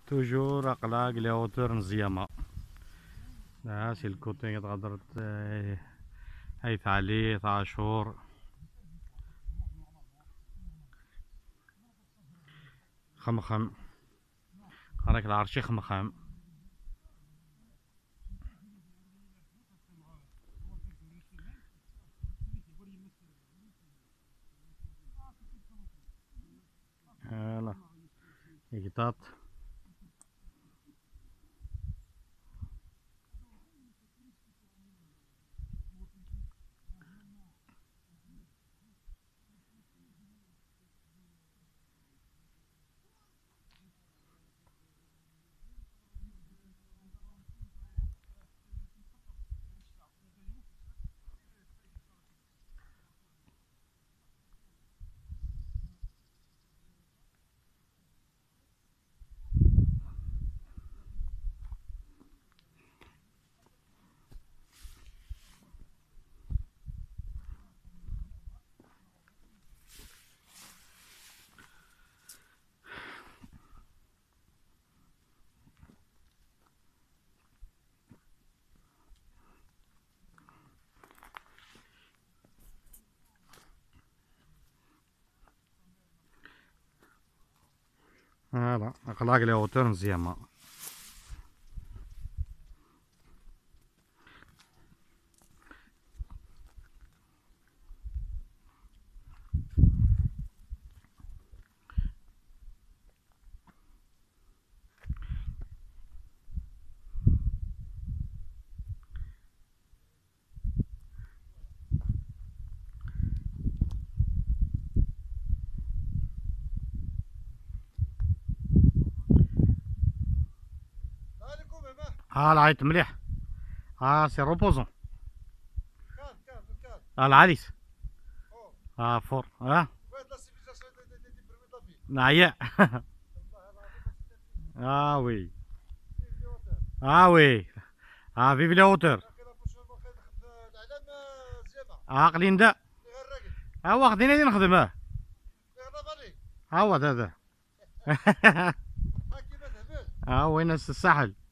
توجور أقلاق ليوتر نزيما. سي الكوتي تقدر هيث عليه عاشور خمخم راك العرشي خمخم. هلا يقطات هلا أقلاق ليوتر نزيما. العيط مليح. سي روبوزون. العريس. فور. نعيا. وي. وي. فيف لي اوتور. عاقلين دا. واخدين هادي نخدم. هو هذا. وين الساحل.